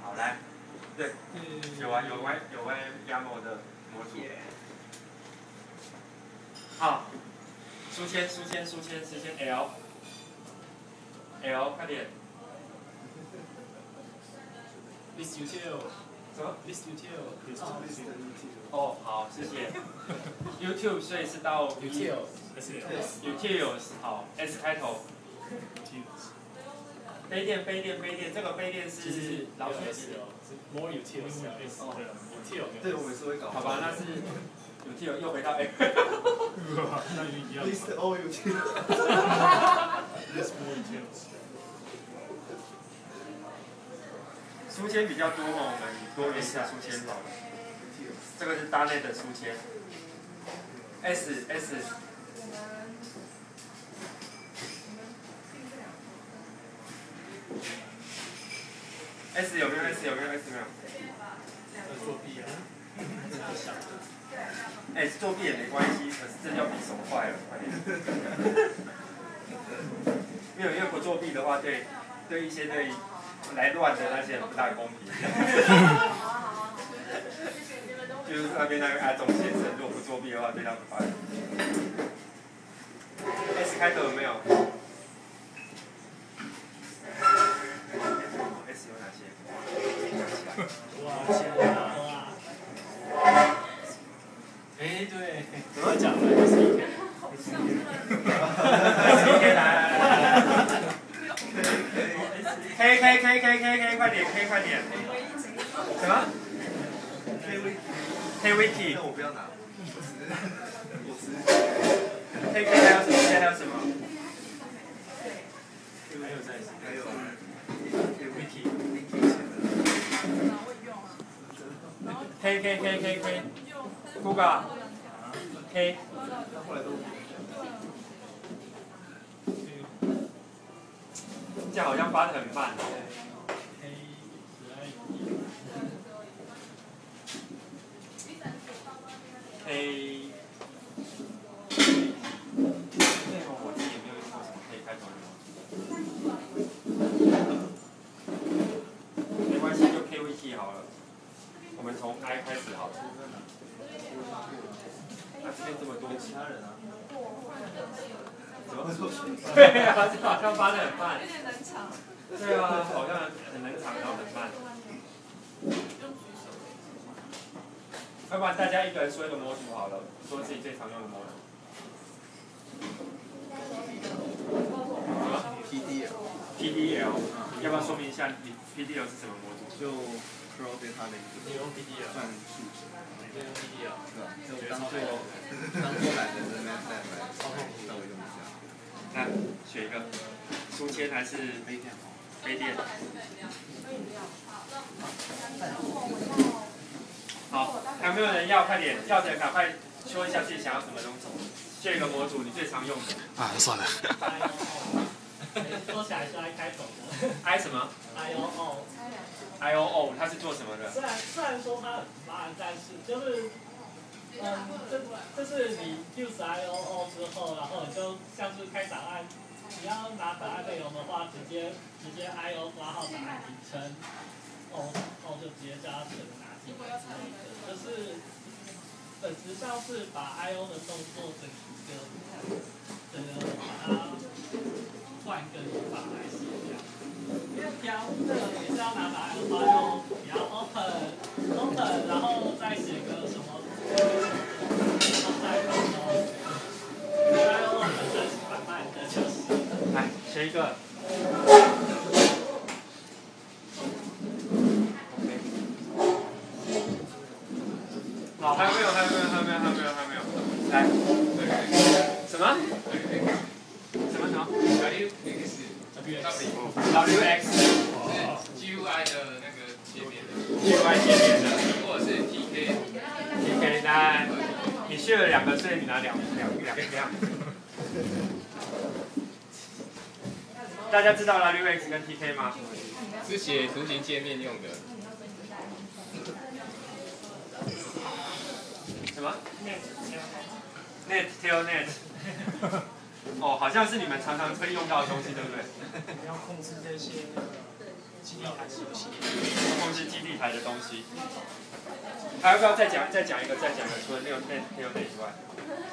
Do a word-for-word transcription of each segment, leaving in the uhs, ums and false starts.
好，来，对，有啊，有 Y 有 Y YAML 的模组。好，书签书签书签书签 L L 快点。 List util。 什么 ？List util。 哦，好，谢谢。YouTube 所以是到 util。 utils 好 S 开头。杯垫杯垫杯垫，这个杯垫是老鼠字哦，是 more utils。哦 ，util。 对，我每次会搞。 好吧，那是 util 又回到 A。 那一样。 List all util。 List more utils。 书签比较多哦，我们多元一下书签好了。这个是大类的书签。S S。S 有没有 S 有没有 S 没有？ 作弊啊！ 哎，作弊也没关系，可是这叫笔手坏了，快点。没有，因为不作弊的话，对对一些对来乱的那些人不大公平。就是那边那个阿忠先生，如果不作弊的话，对他不坏。S 开头有没有 ？S 有哪些？ 哇，天啊！哎，对，怎么讲呢？就是一天。 来来来来 K K K K K K 快点 K 快点。什么 K V K Wiki。 那我不要拿。我只是。 K K 还有什么 ？K 还有什么？ 还有在还有 K Wiki。 K K K K K。Google。K。 后来都。 这样好像发的很慢。K。内容我自己也没有用过什么 K 开头的。没关系，就 K Wiki 好了。我们从 I 开始好了。啊，这边这么多其他人啊。怎么？对啊，这好像发的很慢。有点冷场。对啊，好像很冷场，然后很慢。要不然大家一个人说一个模组好了，说自己最常用的模组。什么 P D L。 P D L。要不要说明一下你 P D L 是什么模组？ 就 Pro Data Lake。 你用 P D L。 算数值。 你用 P D L。 对吧？就当做当做懒人的 MATLAB 来稍微用一下。 那选一个，书签还是杯垫？ 杯垫。好，还有没有人要？快点，要的赶快说一下自己想要什么东西。选一个模组，你最常用的。 啊，算了。 说起来是 I 开头的。 I 什么 ？I O O。 I O O， 它是做什么的？ 虽然虽然说它很慢，但是就是，嗯，这这是你 use I O O 之后，然后你就像是开档案，你要拿档案内容的话，直接直接 I O 发号档案名称，哦哦就直接叫它存拿进来之类的，就是本质上是把 I O 的动作整个整个把它换一个语法来写这样。因为标这个也是要拿档案的话，就你要 open open， 然后再写个什么，然后再 close。I O 本身是蛮慢的，就是。 来，选一个。好，还有没有？还有没有？还有没有？还有没有？还有没有？来，什么？什么什么 W X ？W X。 G U I 的那个界面的。 G U I 界面的。 或者是 T K。 T K， 来，你学了两个，所以你拿两两两两。大家知道 W X 跟 T K 吗？ 是写图形界面用的。 什么 ？Net Telnet。哦，好像是你们常常会用到的东西，对不对？ 你要控制这些基地函数器。 控制来的东西。还要不要再讲再讲一个再讲一个？除了那个那那个以外。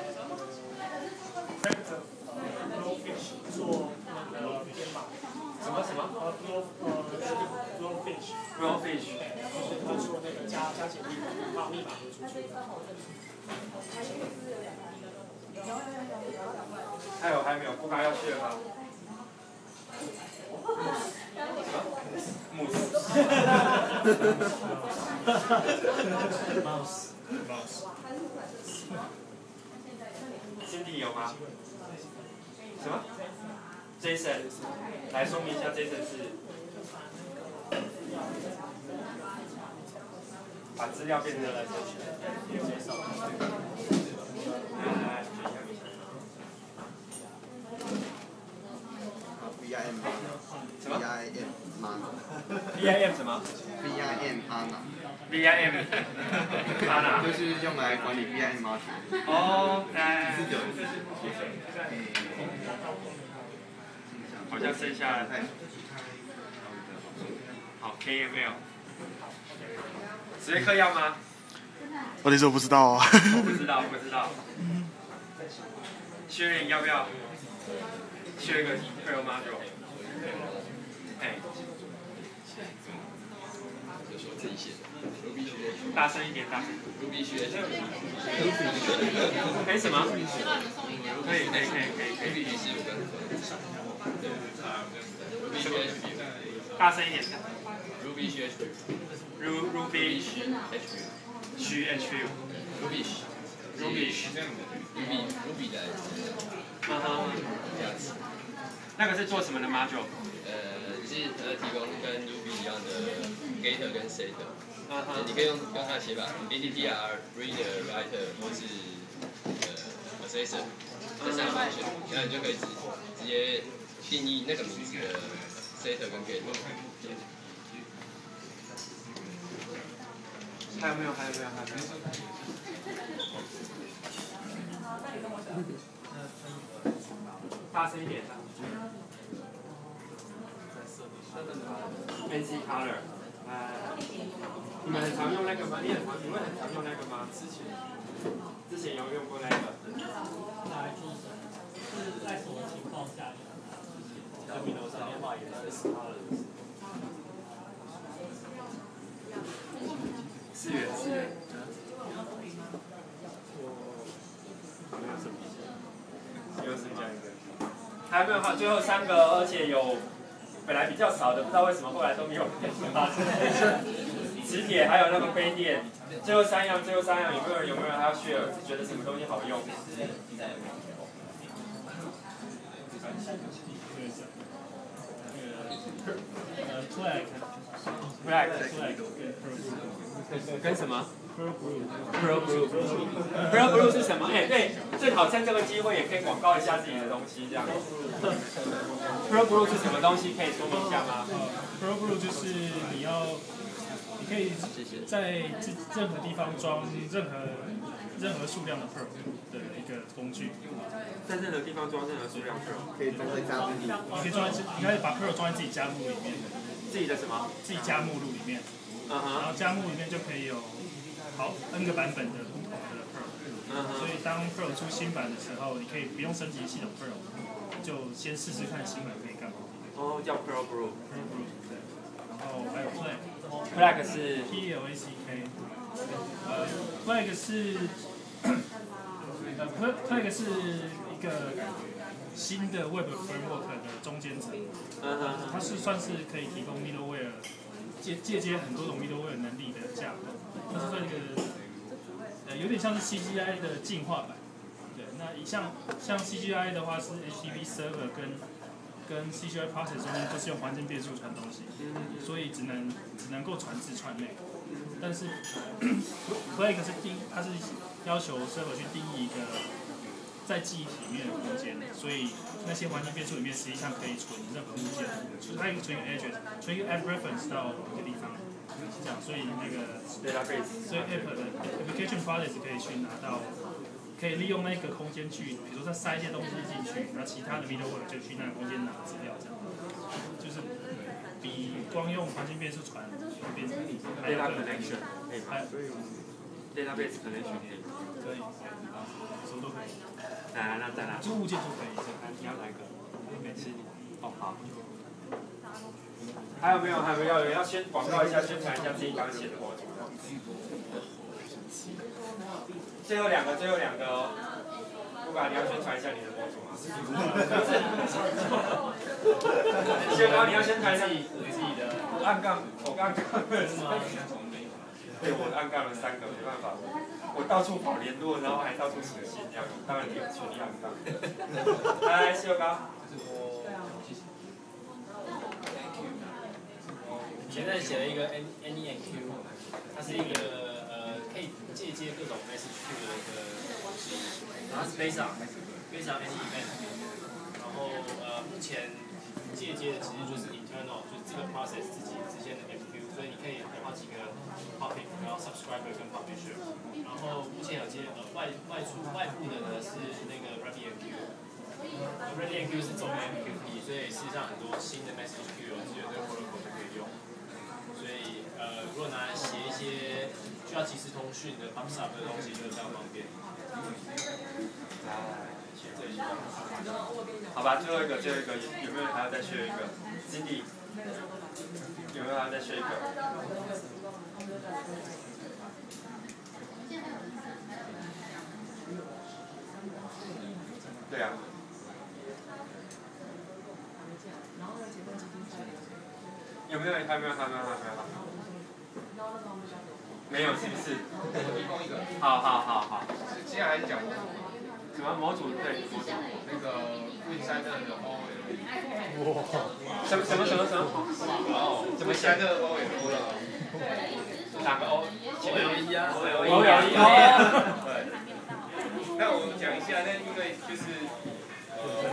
做那个编码。 什么什么？ 呃 ，raw 呃 raw fish。 raw fish。 就是他做那个加加简历，把密码流出去。 还有还有没有？不该要去了吗？慕斯。 mouse mouse。 Cindy 有吗？什么 ？Jason， 来说明一下 Jason 是把资料变成了。来， V I M 什么 V I M 吗 ？V I M 什么 ？V I M 安娜。 ？V I M 安娜。 就是用来管理 V I M 猫群。 哦，来。好像剩下。好 ，K M L。史瑞克要吗？ 我得说不知道啊。 我不知道，不知道。薛仁要不要？学一个 Perl module。哎。 自己写。 大声一点，大声。 Ruby 学。 可以什么？可以，可以，可以，可以，可以。 Ruby 是有跟。对。Ruby 学。 大声一点。 Ruby 学。 Ru Ruby 虚 H U。 Ruby。Ruby 是这样的。Ruby Ruby 的。 嗯哼。 这样子。 那个是做什么的 module？ 呃，就是呃提供跟 Ruby 一样的 getter 跟 setter。 嗯哼。 你可以用用它写法 ，A T T R reader writer 或是呃 accessor 这三个方式，然后你就可以直直接定义那个名字的 setter 跟 getter。 还有没有？还有没有？还有没有？大声一点。N C color。呃，你们很常用那个吗？你很常，你们很常用那个吗？之前，之前有用过那个。 哪一种？是在什么情况下用？在 Windows 上面画也是 color。 四元，四元。又是这样一个。还有没有？好，最后三个，而且有本来比较少的，不知道为什么后来都没有发生。磁铁还有那个杯垫，最后三样，最后三样有没有人有没有人还要 share？ 觉得什么东西好用？ 呃 ，flag。 flag。 flag。 跟什么 ？Perl Brew。 Perl Brew。Perl Brew 是什么？哎，对，正好趁这个机会也可以广告一下自己的东西，这样。Perl Brew 是什么东西？可以说明一下吗？ 呃 ，Perl Brew 就是你要，你可以在任何地方装任何任何数量的 Perl 的一个工具。 在任何地方装任何数量 Perl。 可以装在家目录。 你可以装在，你可以把 Perl 装在自己家目里面。 自己的什么？ 自己家目录里面。 嗯哼。 然后家目里面就可以有好 N 个版本的不同的 Perl。 嗯哼。 所以当 Perl 出新版的时候，你可以不用升级系统 Perl， 就先试试看新版可以干嘛。 哦，叫 Perl Brew。 Perl Brew 对。然后还有 Flag。Flag 是 P L A C K。呃 ，Flag 是呃 Flag 是一个新的 Web Framework 的中间层。 嗯哼。 它是算是可以提供 middleware 借借接很多种 middleware 能力的架构。它是这个呃有点像是 C G I 的进化版。对，那像像 C G I 的话是 H T T P Server 跟跟 C G I Process 中间都是用环境变数传东西，所以只能只能够传字串内。但是 Flag 是定，它是要求 server 去定义一个在记忆体里面的空间，所以那些环境变数里面实际上可以存任何物件，就是它可以存一个 address， 存一个 app reference 到一个地方，是这样，所以那个 database， 所以 app 的 application process 可以去拿到。可以利用那个空间去，比如说再塞一些东西进去，然后其他的 middleware 就去那个空间拿资料，这样，就是比光用环境变数传变还还有 data 个 connection 可以吗还 ？database connection 可以吗？ 可以，什么都可以。 哪那在哪？ 就物件就可以。 你要哪一个？ 每次哦好。还有没有？还有没有？要先广告一下，宣传一下自己刚写的模组。最后两个，最后两个哦。不管你要宣传一下你的模组吗？薛高，你要宣传一下你自己的。我暗杠，我暗杠了三个。对，我暗杠了三个，没办法，我到处跑联络，然后还到处写信，这样当然你有权利暗杠。来，薛高。 现在写了一个 N E N Q， 它是一个呃可以借接各种 message queue 的一个东西，然后是 based on based on any event， 然后呃目前借接的其实就是 internal， 就是这个 process 自己之间的 M Q， 所以你可以有好几个 topic， 然后 subscriber 跟 publisher， 然后目前有接呃外外出外部的呢是那个 RabbitMQ。RabbitMQ 是中文 M Q P， 所以事实上很多新的 message queue 只有这个 protocol 就可以用。所以呃，如果拿来写一些需要即时通讯的 pub sub 的东西，就非常方便。 好吧，最后一个，最后一个，有没有人还要再学一个？经理，有没有还要再学一个？对啊。有没有？还没有？还没有？还没有？还没有？没有，是不是？ 我提供一个。 好好好好。 接下来讲什么模组？对，模组。 那个 Win 的 O L。 哇。什么什么什么什么？ 哦。 怎么写的 O L 了？ 哪个 O？ O L E 啊 ，O L E 啊。 对。那我讲一下，那因为就是呃，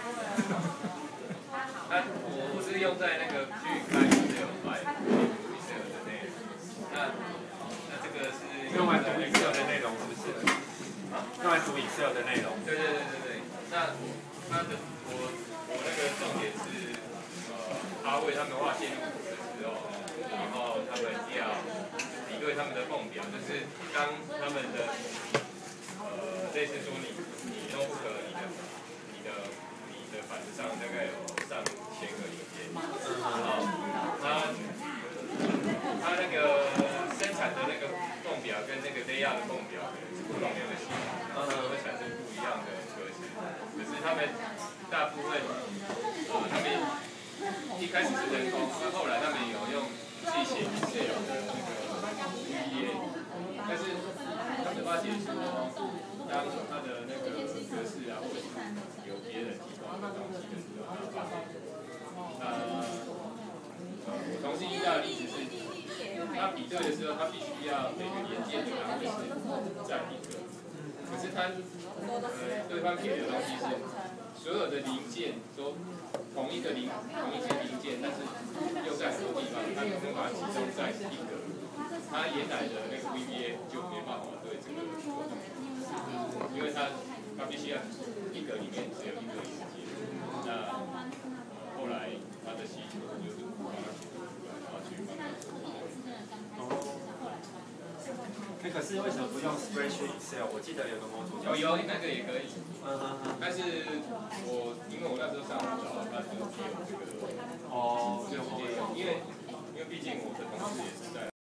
那我不是用在那个去开 Excel 来 Excel 的内容，那那这个是用来读 Excel 的内容是不是？啊？用来读 Excel 的内容。 对对对对对。那它的我我那个重点是呃，阿伟他们画线路的时候，然后他们要比对他们的梦表，就是当他们的呃类似说你你 notebook 你的你的你的板子上大概有上千个影片，然后它它那个生产的那个梦表跟那个 layout 的梦表可能是不同样的系统，然后会产生不一样的格式。可是他们大部分呃他们一开始是人工，那后来他们有用自己写 Excel 的那个语言，但是他们发现说，当它的那个格式啊，或者是有别人提供的东西的时候，他发现，那呃我重新遇到的例子是，他比对的时候，他必须要每个连接的栏位是占一个，可是他呃对方给的东西是所有的零件都同一个零同一些零件，但是又在很多地方，他能把它集中在一个，他原来的那个 V B A 就没办法对这个做动作，因为他他必须要一个里面只有一个零件，那后来他的系统就是把它去做出来，然后去帮他做。 那可是为什么不用 Spreadsheet Excel？ 我记得有个模组有有那个也可以， 嗯嗯嗯。 但是我因为我那时候上网找，他说只有这个， 哦， 就直接用，因为因为毕竟我的同事也是